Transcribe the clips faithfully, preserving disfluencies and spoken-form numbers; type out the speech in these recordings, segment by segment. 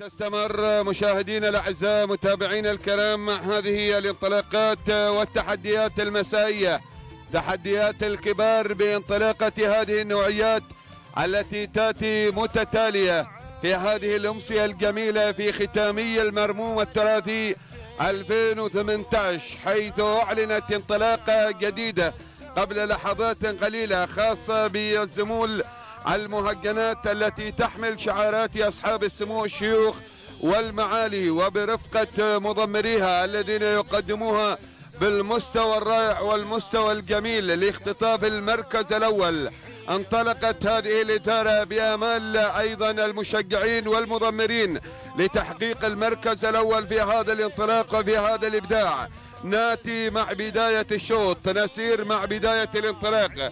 تستمر مشاهدينا الاعزاء متابعينا الكرام هذه الانطلاقات والتحديات المسائيه، تحديات الكبار بانطلاقه هذه النوعيات التي تاتي متتاليه في هذه الامسيه الجميله في ختامي المرموم الثلاثي ألفين وثمانية عشر، حيث اعلنت انطلاقه جديده قبل لحظات قليله خاصه بالزمول المهجنات التي تحمل شعارات اصحاب السمو الشيوخ والمعالي وبرفقه مضمريها الذين يقدموها بالمستوى الرائع والمستوى الجميل لاختطاف المركز الاول. انطلقت هذه الإثارة بآمال أيضا المشجعين والمضمرين لتحقيق المركز الأول في هذا الانطلاق وفي هذا الإبداع. ناتي مع بداية الشوط، نسير مع بداية الانطلاق،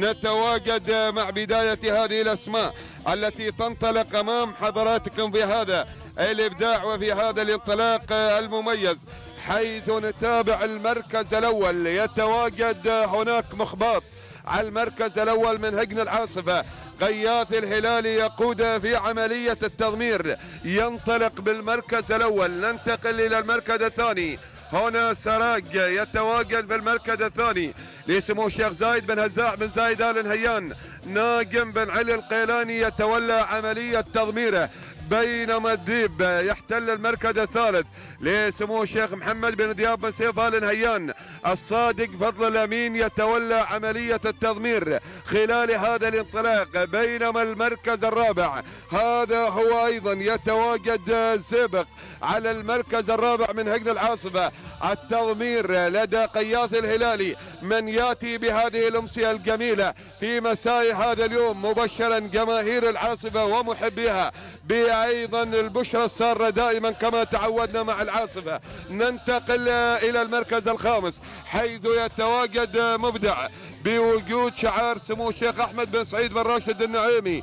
نتواجد مع بداية هذه الأسماء التي تنطلق أمام حضراتكم في هذا الإبداع وفي هذا الانطلاق المميز، حيث نتابع المركز الأول. يتواجد هناك مخباط على المركز الأول من هجن العاصفة، غياث الهلالي يقود في عملية التضمير، ينطلق بالمركز الأول. ننتقل إلى المركز الثاني، هنا سراج يتواجد في المركز الثاني لسمو الشيخ زايد بن هزاع بن زايد آل نهيان. ناجم بن علي القيلاني يتولى عملية تضميره، بينما الذيب يحتل المركز الثالث لسمو الشيخ محمد بن دياب بن سيف آل نهيان. الصادق فضل الأمين يتولى عملية التضمير خلال هذا الانطلاق، بينما المركز الرابع هذا هو أيضا يتواجد الزئبق على المركز الرابع من هجن العاصفة. التضمير لدى قياث الهلالي من ياتي بهذه الأمسية الجميلة في مساء هذا اليوم، مبشرا جماهير العاصفة ومحبيها بأيضا البشرى السارة دائما كما تعودنا مع العاصفة. ننتقل إلى المركز الخامس، حيث يتواجد مبدع بوجود شعار سمو الشيخ أحمد بن سعيد بن راشد النعيمي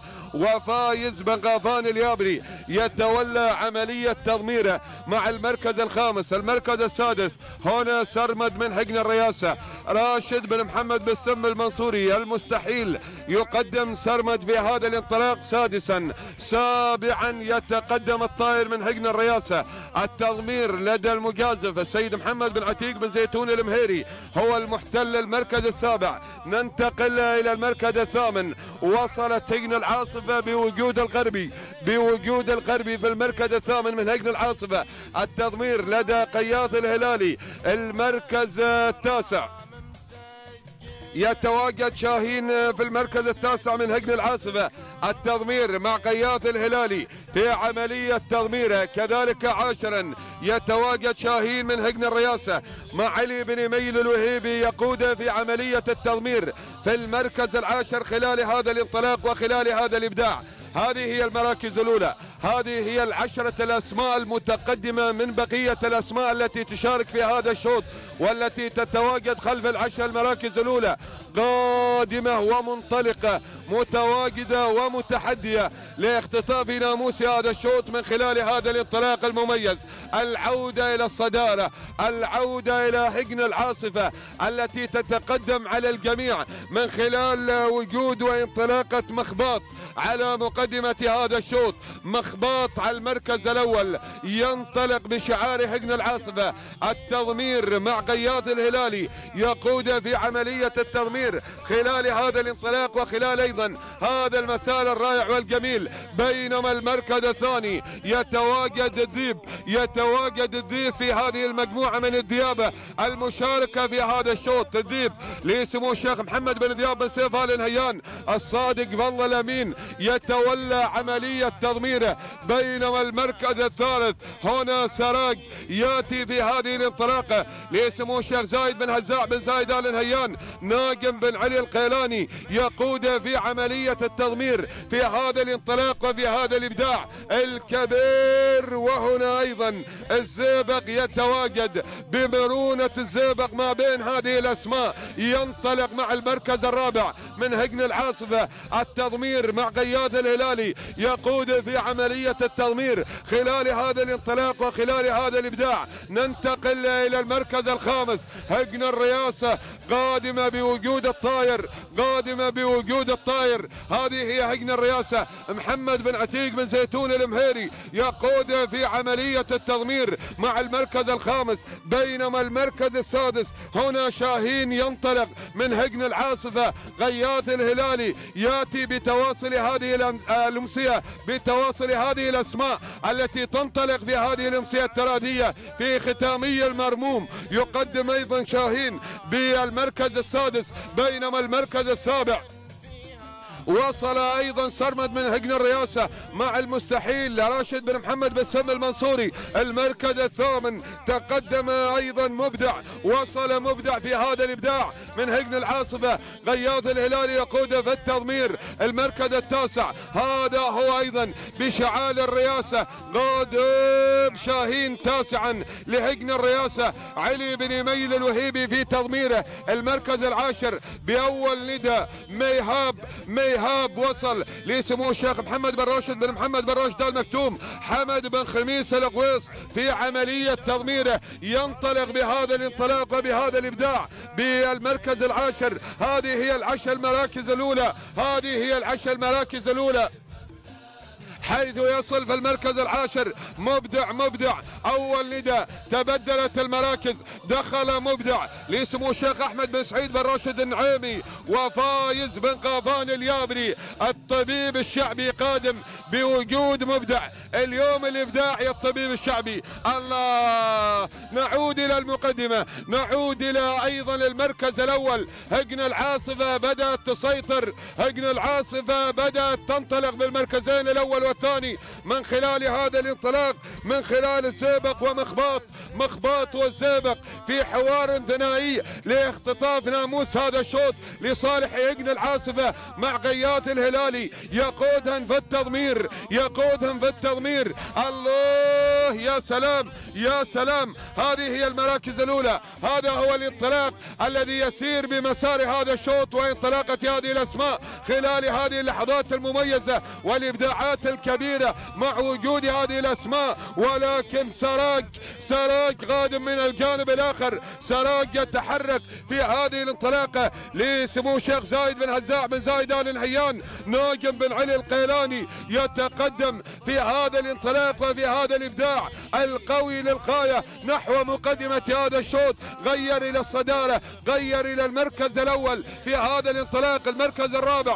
وفايز بن غافان اليابري يتولى عملية تضميره مع المركز الخامس. المركز السادس هنا سرمد من هجن الرياسة، راشد بن محمد بن سم المنصوري المستحيل يقدم سرمد في هذا الانطلاق سادسا. سابعا يتقدم الطائر من هجن الرياسة. التضمير لدى المجازف السيد محمد بن عتيق بن زيتون المهيري هو المحتل المركز السابع. ننتقل إلى المركز الثامن، وصلت هجن العاصفة بوجود الغربي بوجود الغربي في المركز الثامن من هجن العاصفة. التضمير لدى قياث الهلالي. المركز التاسع يتواجد شاهين في المركز التاسع من هجن العاصفة. التضمير مع قياث الهلالي في عملية تضميره. كذلك عاشرا يتواجد شاهين من هجن الرياسة مع علي بن ميل الوهيبي يقود في عملية التضمير في المركز العاشر خلال هذا الانطلاق وخلال هذا الإبداع. هذه هي المراكز الأولى، هذه هي العشرة الأسماء المتقدمة من بقية الأسماء التي تشارك في هذا الشوط والتي تتواجد خلف العشر المراكز الأولى، قادمة ومنطلقة متواجدة ومتحدية لاختطاف ناموس هذا الشوط من خلال هذا الانطلاق المميز. العودة إلى الصدارة، العودة إلى هجن العاصفة التي تتقدم على الجميع من خلال وجود وانطلاقة مخباط على مقدمة هذا الشوط. مخباط على المركز الأول ينطلق بشعار هجن العاصفة. التضمير مع قياث الهلالي يقود في عملية التضمير خلال هذا الانطلاق وخلال أيضا هذا المسار الرائع والجميل. بينما المركز الثاني يتواجد الذيب يتواجد الذيب في هذه المجموعة من الديابة المشاركة في هذا الشوط. الذيب لسمو الشيخ محمد بن دياب بن سيف آل نهيان. الصادق فضل الأمين يتولى عملية تضميره. بينما المركز الثالث هنا سراج ياتي في هذه الانطلاقة لسمو الشيخ زايد بن هزاع بن زايد آل نهيان. ناجم بن علي القيلاني يقود في عملية التضمير في هذا الانطلاق وفي هذا الإبداع الكبير. وهنا أيضا الزئبق يتواجد بمرونة الزئبق ما بين هذه الأسماء، ينطلق مع المركز الرابع من هجن العاصفة. التضمير مع قياد الهلالي يقود في عملية التضمير خلال هذا الانطلاق وخلال هذا الإبداع. ننتقل إلى المركز الخامس، هجن الرئاسة قادمة بوجود الطاير، قادمة بوجود الطاير. هذه هي هجن الرئاسة. محمد بن عتيق بن زيتون المهيري يقود في عملية التضمير مع المركز الخامس، بينما المركز السادس هنا شاهين ينطلق من هجن العاصفة. غياث الهلالي ياتي بتواصل هذه الأمسية، بتواصل هذه الأسماء التي تنطلق في هذه الأمسية التراثية. في ختامي المرموم يقدم أيضا شاهين بالمركز السادس، بينما المركز السابع وصل ايضا سرمد من هجن الرئاسة مع المستحيل راشد بن محمد بن سم المنصوري. المركز الثامن تقدم ايضا مبدع، وصل مبدع في هذا الابداع من هجن العاصفة. غياث الهلالي يقود في التضمير. المركز التاسع هذا هو ايضا بشعال الرئاسة، قادم شاهين تاسعا لهجن الرئاسة. علي بن يميل الوهيبي في تضميره. المركز العاشر باول ندى ميهاب ميهاب إيهاب وصل لسمو الشيخ محمد بن راشد بن محمد بن راشد آل مكتوم. حمد بن خميس القويص في عملية تضميره ينطلق بهذا الانطلاق وبهذا الإبداع بالمركز العاشر. هذه هي العشر المراكز الأولى، هذه هي العشر المراكز الأولى، حيث يصل في المركز العاشر مبدع مبدع. اول ندى تبدلت المراكز، دخل مبدع لسمو الشيخ احمد بن سعيد بن راشد النعيمي وفايز بن قافان اليابري. الطبيب الشعبي قادم بوجود مبدع. اليوم الابداعي الطبيب الشعبي. الله، نعود الى المقدمه، نعود الى ايضا المركز الاول. هجن العاصفه بدات تسيطر، هجن العاصفه بدات تنطلق بالمركزين الاول والثاني من خلال هذا الانطلاق، من خلال الزئبق ومخباط، مخباط والزئبق في حوار ثنائي لاختطاف ناموس هذا الشوط لصالح هجن العاصفه مع غياث الهلالي. يقودهم في التضمير، يقودهم في التضمير. الله، يا سلام يا سلام. هذه هي المراكز الاولى، هذا هو الانطلاق الذي يسير بمسار هذا الشوط وانطلاقه هذه الاسماء خلال هذه اللحظات المميزه والابداعات الكبيره مع وجود هذه الاسماء. ولكن سراج سراج قادم من الجانب الاخر، سراج يتحرك في هذه الانطلاقه لسمو الشيخ زايد بن هزاع بن زايد ال نهيان. ناجم بن علي القيلاني يتقدم في هذا الانطلاق وفي هذا الابداع القوي للغايه نحو مقدمه هذا الشوط. غير الى الصداره، غير الى المركز الاول في هذا الانطلاق. المركز الرابع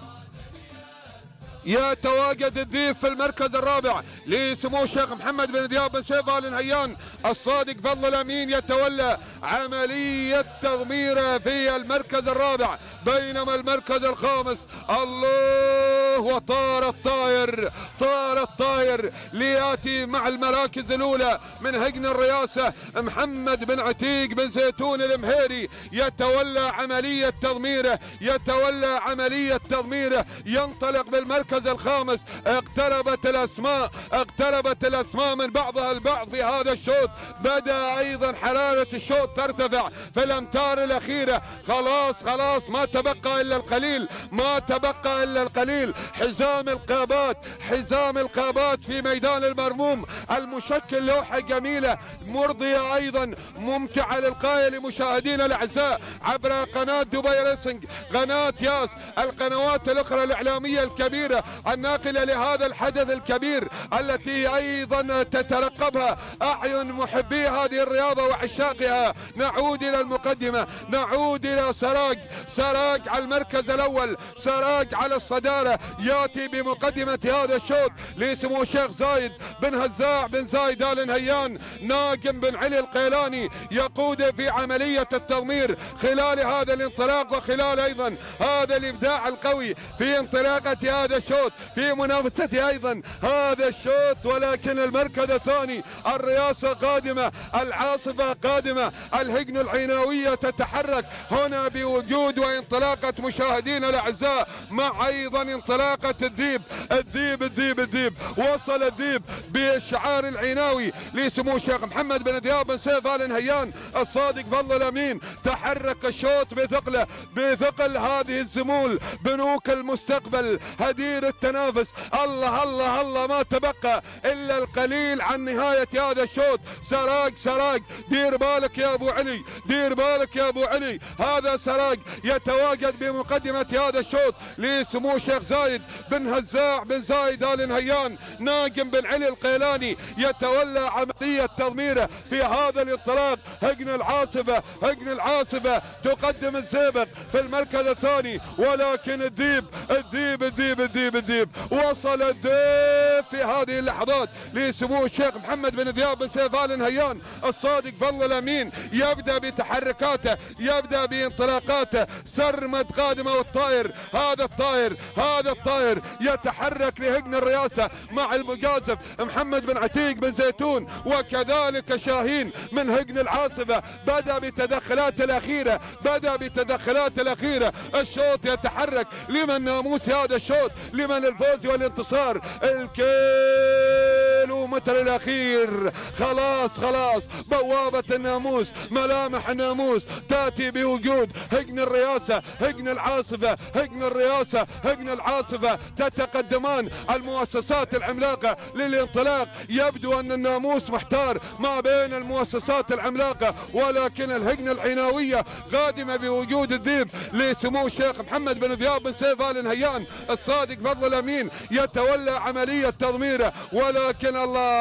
يتواجد الذيب في المركز الرابع لسمو الشيخ محمد بن دياب بن سيف ال نهيان. الصادق فضل الامين يتولى عمليه تضميره في المركز الرابع، بينما المركز الخامس الله، وطار الطاير، طار الطاير لياتي مع المراكز الاولى من هجن الرئاسه. محمد بن عتيق بن زيتون المهيري يتولى عمليه تضميره، يتولى عمليه تضميره. ينطلق بالمركز الخامس. اقتربت الاسماء، اقتربت الاسماء من بعضها البعض في هذا الشوط. بدا ايضا حراره الشوط ترتفع في الامتار الاخيره. خلاص خلاص ما تبقى الا القليل، ما تبقى الا القليل. حزام القابات، حزام القابات في ميدان المرموم المشكل لوحه جميله مرضيه ايضا ممتعه للغايه لمشاهدينا الاعزاء عبر قناه دبي ريسنج، قناه ياس، القنوات الاخرى الاعلاميه الكبيره الناقله لهذا الحدث الكبير التي ايضا تترقبها اعين محبي هذه الرياضه وعشاقها. نعود الى المقدمه، نعود الى سراج، سراج على المركز الاول، سراج على الصداره. ياتي بمقدمه هذا الشوط لسمو الشيخ زايد بن هزاع بن زايد ال نهيان. ناجم بن علي القيلاني يقود في عمليه التضمير خلال هذا الانطلاق وخلال ايضا هذا الابداع القوي في انطلاقه هذا الشوط، في منافسته ايضا هذا الشوط. ولكن المركز الثاني الرئاسه قادمه، العاصفه قادمه، الهجن العيناويه تتحرك هنا بوجود وانطلاقه مشاهدينا الاعزاء مع ايضا انطلاق انطلاقة الذيب الذيب الذيب الذيب. وصل الذيب بالشعار العيناوي لسمو الشيخ محمد بن دياب بن سيف آل نهيان الصادق فضل الامين. تحرك الشوط بثقله بثقل هذه الزمول بنوك المستقبل هدير التنافس. الله الله الله ما تبقى الا القليل عن نهايه هذا الشوط. سراج سراج دير بالك يا ابو علي دير بالك يا ابو علي. هذا سراج يتواجد بمقدمه هذا الشوط لسمو الشيخ زايد بن هزاع بن زايد آل نهيان. ناجم بن علي القيلاني يتولى عمليه تضميره في هذا الانطلاق. هجن العاصفه هجن العاصفه تقدم الزئبق في المركز الثاني، ولكن الذيب الذيب الذيب الذيب الذيب. وصل الذيب في هذه اللحظات لسمو الشيخ محمد بن دياب بن سيف آل نهيان الصادق فضل الامين. يبدا بتحركاته يبدا بانطلاقاته. سرمد قادمه والطائر هذا الطائر هذا الطائر يتحرك لهجن الرئاسه مع المجازف محمد بن عتيق بن زيتون وكذلك شاهين من هجن العاصفه. بدا بتدخلات الاخيره بدا بتدخلات الاخيره. الشوط يتحرك لمن ناموس هذا الشوط لمن الفوز والانتصار. الكيلو متر الاخير خلاص خلاص. بوابه الناموس ملامح الناموس تاتي بوجود هجن الرئاسه هجن العاصفه هجن الرئاسه هجن العاصفه. تتقدمان المؤسسات العملاقه للانطلاق. يبدو ان الناموس محتار ما بين المؤسسات العملاقه، ولكن الهجنه العناويه قادمه بوجود الذيب لسمو الشيخ محمد بن دياب بن سيف آل نهيان الصادق فضل الامين يتولى عمليه تضميره. ولكن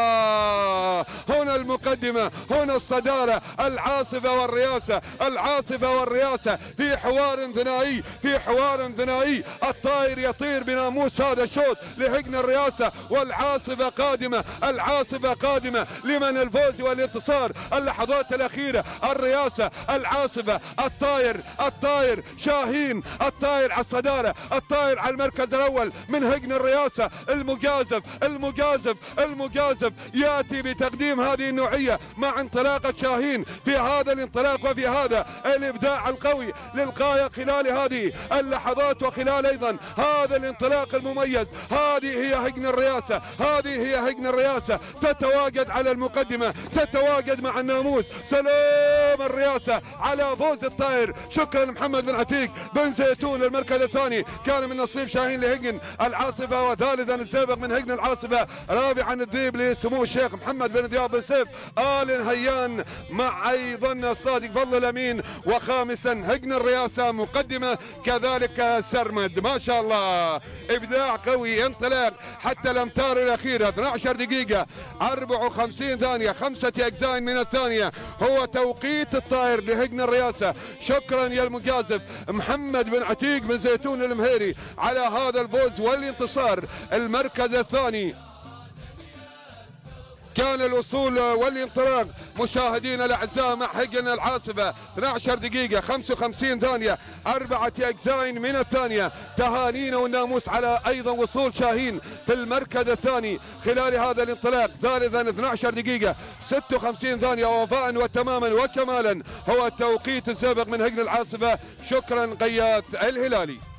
الله هنا المقدمه هنا الصداره. العاصفه والرئاسه العاصفه والرئاسه في حوار ثنائي في حوار ثنائي. الطائر يطير بناموس هذا الشوط لهجن الرئاسه والعاصفه قادمه العاصفه قادمه لمن الفوز والانتصار. اللحظات الاخيره الرئاسه العاصفه الطائر الطائر شاهين الطائر على الصداره الطائر على المركز الاول من هجن الرئاسه. المجازف المجازف المجازف ياتي بتقديم هذه النوعيه مع انطلاقه شاهين في هذا الانطلاق وفي هذا الابداع القوي للغايه خلال هذه اللحظات وخلال ايضا هذا الانطلاق المميز. هذه هي هجن الرئاسه هذه هي هجن الرئاسه. تتواجد على المقدمه تتواجد مع الناموس. سلام الرئاسه على فوز الطائر. شكرا محمد بن عتيق بن زيتون. المركز الثاني كان من نصيب شاهين لهجن العاصفه، وثالثا السابق من هجن العاصفه، رابعا الذيب لسمو الشيخ محمد بن دياب بن سيف آل نهيان مع ايضا الصادق فضل الامين، وخامسا هجن الرئاسه مقدمه كذلك سرمد. ما شاء الله ابداع قوي. انطلاق حتى الامتار الاخيره اثنتي عشرة دقيقه أربعة وخمسين ثانيه خمسه اجزاء من الثانيه هو توقيت الطائر لهجن الرئاسه. شكرا يا المجازف محمد بن عتيق بن زيتون المهيري على هذا الفوز والانتصار. المركز الثاني كان الوصول والانطلاق مشاهدينا الاعزاء مع هجن العاصفه اثنتي عشرة دقيقه خمسه وخمسين ثانيه اربعه اجزاء من الثانيه. تهانينا والناموس على ايضا وصول شاهين في المركز الثاني خلال هذا الانطلاق. ثالثا اثنتي عشرة دقيقه ستة وخمسين ثانيه وفاء وتماما وكمالا هو التوقيت السابق من هجن العاصفه. شكرا قياس الهلالي.